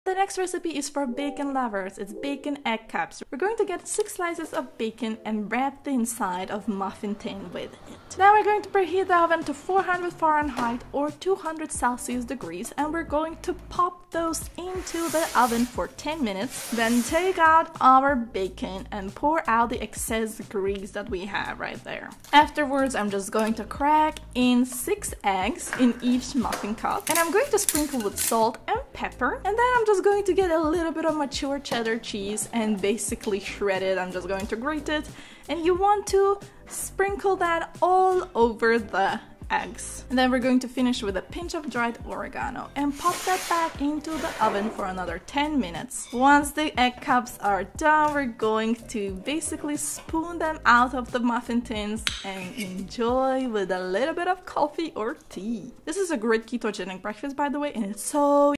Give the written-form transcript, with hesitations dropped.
The next recipe is for bacon lovers. It's bacon egg cups. We're going to get 6 slices of bacon and wrap the inside of muffin tin with it. Now we're going to preheat the oven to 400 Fahrenheit or 200 Celsius degrees, and we're going to pop those into the oven for 10 minutes. Then take out our bacon and pour out the excess grease that we have right there. Afterwards, I'm just going to crack in 6 eggs in each muffin cup, and I'm going to sprinkle with salt and pepper, and then I'm just going to get a little bit of mature cheddar cheese and basically shred it. I'm just going to grate it, and you want to sprinkle that all over the eggs. And then we're going to finish with a pinch of dried oregano and pop that back into the oven for another 10 minutes. Once the egg cups are done, we're going to basically spoon them out of the muffin tins and enjoy with a little bit of coffee or tea. This is a great ketogenic breakfast, by the way, and it's so